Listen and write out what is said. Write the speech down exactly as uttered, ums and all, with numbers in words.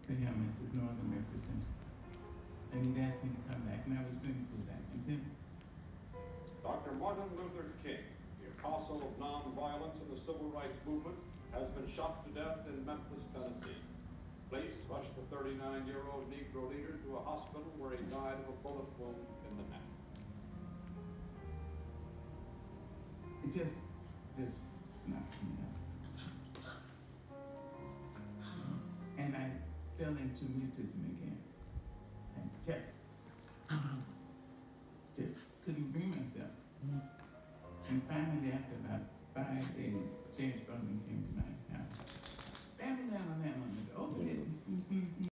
to him as his northern representative. And he'd asked me to come back, and I was going to do that. And then Doctor Martin Luther King, the apostle of nonviolence in the civil rights movement, has been shot to death in Memphis, Tennessee. Police rushed the thirty-nine-year-old Negro leader to a hospital where he died of a bullet wound in the neck. it just, just knocked me out. And I fell into mutism again. And just, just couldn't bring myself. And finally, after about five days, James Baldwin came to my house. Bam, bam, bam, bam, oh, listen.